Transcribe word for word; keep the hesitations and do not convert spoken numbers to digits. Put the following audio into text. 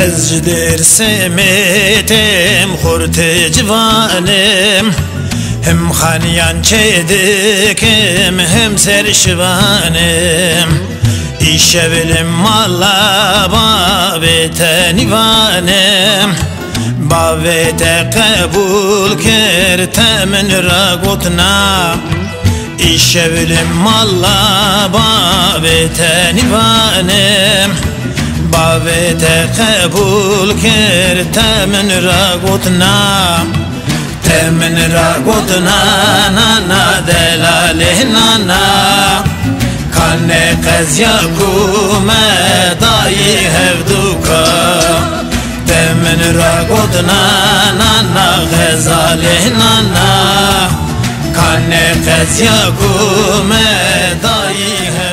ezdir semetim hurte civanim hem xanyan çedikim hem serşivanim İşe bilim malla babete nivanim Babete kabul ker temin ragutna İşe bilim malla babete nivanim Babete kabul ker temin ragutna Temin ragutna na na delalih na na Kanne qezya kume dayi hevduka Temin ragodna nana ghezalih nana Kanne qezya kume dayi hevduka